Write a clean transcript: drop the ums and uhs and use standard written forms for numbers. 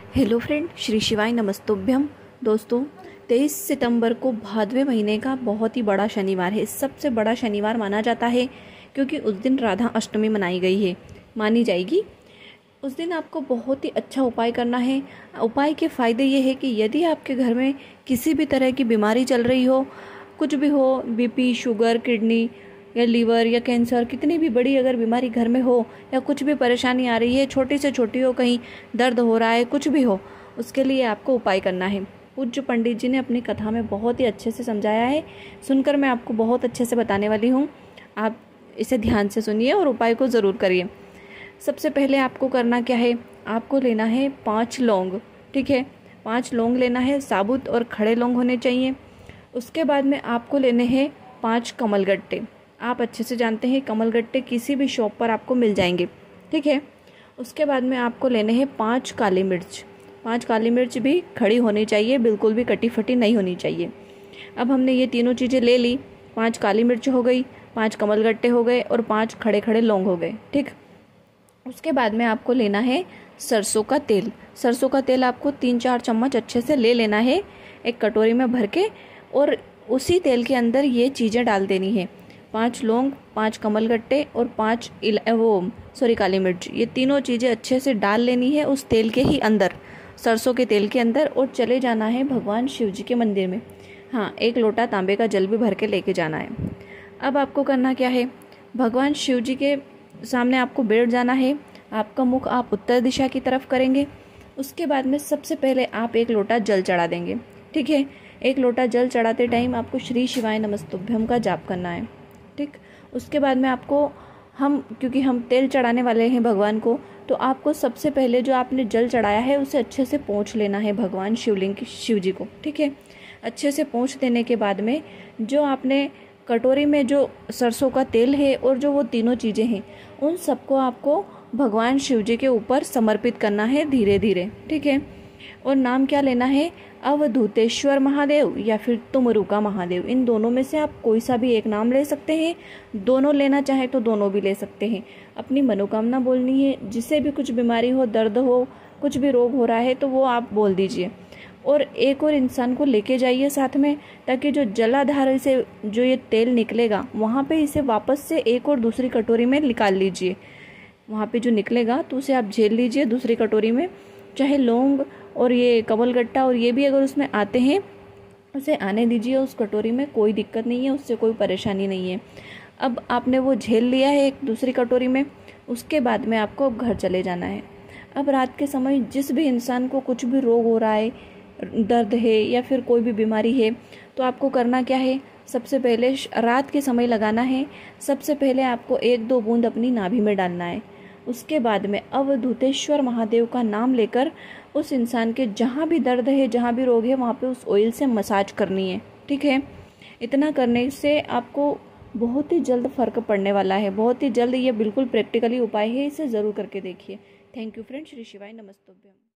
Hello friend, Shri शिवाय नमस्तुभ्यम। दोस्तों, 23 सितंबर को भादवे महीने का बहुत ही बड़ा शनिवार है। सबसे बड़ा शनिवार माना जाता है क्योंकि उस दिन राधा अष्टमी मनाई गई है, मानी जाएगी। उस दिन आपको बहुत ही अच्छा उपाय करना है। उपाय के फ़ायदे ये है कि यदि आपके घर में किसी भी तरह की बीमारी चल रही हो, कुछ भी हो, बीपी, शुगर, किडनी या लीवर या कैंसर, कितनी भी बड़ी अगर बीमारी घर में हो या कुछ भी परेशानी आ रही है, छोटी से छोटी हो, कहीं दर्द हो रहा है, कुछ भी हो, उसके लिए आपको उपाय करना है। पूज्य पंडित जी ने अपनी कथा में बहुत ही अच्छे से समझाया है। सुनकर मैं आपको बहुत अच्छे से बताने वाली हूँ। आप इसे ध्यान से सुनिए और उपाय को ज़रूर करिए। सबसे पहले आपको करना क्या है, आपको लेना है 5 लौंग। ठीक है, 5 लौंग लेना है, साबुत और खड़े लौंग होने चाहिए। उसके बाद में आपको लेने हैं 5 कमलगट्टे। आप अच्छे से जानते हैं कमलगट्टे किसी भी शॉप पर आपको मिल जाएंगे। ठीक है, उसके बाद में आपको लेने हैं 5 काली मिर्च। 5 काली मिर्च भी खड़ी होनी चाहिए, बिल्कुल भी कटी फटी नहीं होनी चाहिए। अब हमने ये तीनों चीज़ें ले ली। 5 काली मिर्च हो गई, 5 कमलगट्टे हो गए और 5 खड़े खड़े लौंग हो गए। ठीक, उसके बाद में आपको लेना है सरसों का तेल। सरसों का तेल आपको 3-4 चम्मच अच्छे से ले लेना है एक कटोरी में भर के, और उसी तेल के अंदर ये चीज़ें डाल देनी है। 5 लौंग, 5 कमलगट्टे और 5 काली मिर्च, ये तीनों चीज़ें अच्छे से डाल लेनी है उस तेल के ही अंदर, सरसों के तेल के अंदर, और चले जाना है भगवान शिव जी के मंदिर में। हाँ, 1 लोटा तांबे का जल भी भर के लेके जाना है। अब आपको करना क्या है, भगवान शिव जी के सामने आपको बैठ जाना है। आपका मुख आप उत्तर दिशा की तरफ करेंगे। उसके बाद में सबसे पहले आप 1 लोटा जल चढ़ा देंगे। ठीक है, 1 लोटा जल चढ़ाते टाइम आपको श्री शिवाय नमस्तुभ्यम का जाप करना है। ठीक, उसके बाद में आपको क्योंकि हम तेल चढ़ाने वाले हैं भगवान को, तो आपको सबसे पहले जो आपने जल चढ़ाया है उसे अच्छे से पोंछ लेना है भगवान शिव जी को। ठीक है, अच्छे से पोंछ देने के बाद में जो आपने कटोरी में जो सरसों का तेल है और जो वो तीनों चीज़ें हैं, उन सबको आपको भगवान शिव जी के ऊपर समर्पित करना है धीरे धीरे। ठीक है, और नाम क्या लेना है, अवधूतेश्वर महादेव या फिर तुमरुका महादेव। इन दोनों में से आप कोई सा भी एक नाम ले सकते हैं। दोनों लेना चाहे तो दोनों भी ले सकते हैं। अपनी मनोकामना बोलनी है, जिसे भी कुछ बीमारी हो, दर्द हो, कुछ भी रोग हो रहा है तो वो आप बोल दीजिए। और एक और इंसान को लेके जाइए साथ में, ताकि जो जलाधार से जो ये तेल निकलेगा वहाँ पे इसे वापस से एक और दूसरी कटोरी में निकाल लीजिए। वहाँ पे जो निकलेगा तो उसे आप झेल लीजिए दूसरी कटोरी में। चाहे लौंग और ये कमलगट्टा और ये भी अगर उसमें आते हैं, उसे आने दीजिए उस कटोरी में, कोई दिक्कत नहीं है, उससे कोई परेशानी नहीं है। अब आपने वो झेल लिया है एक दूसरी कटोरी में। उसके बाद में आपको घर चले जाना है। अब रात के समय जिस भी इंसान को कुछ भी रोग हो रहा है, दर्द है या फिर कोई भी बीमारी है, तो आपको करना क्या है, सबसे पहले रात के समय लगाना है। सबसे पहले आपको 1-2 बूंद अपनी नाभि में डालना है। उसके बाद में अवधूतेश्वर महादेव का नाम लेकर उस इंसान के जहाँ भी दर्द है, जहाँ भी रोग है, वहाँ पे उस ऑयल से मसाज करनी है। ठीक है, इतना करने से आपको बहुत ही जल्द फर्क पड़ने वाला है, बहुत ही जल्द। ये बिल्कुल प्रैक्टिकली उपाय है, इसे ज़रूर करके देखिए। थैंक यू फ्रेंड, श्री शिवाय नमस्तुभ्यम।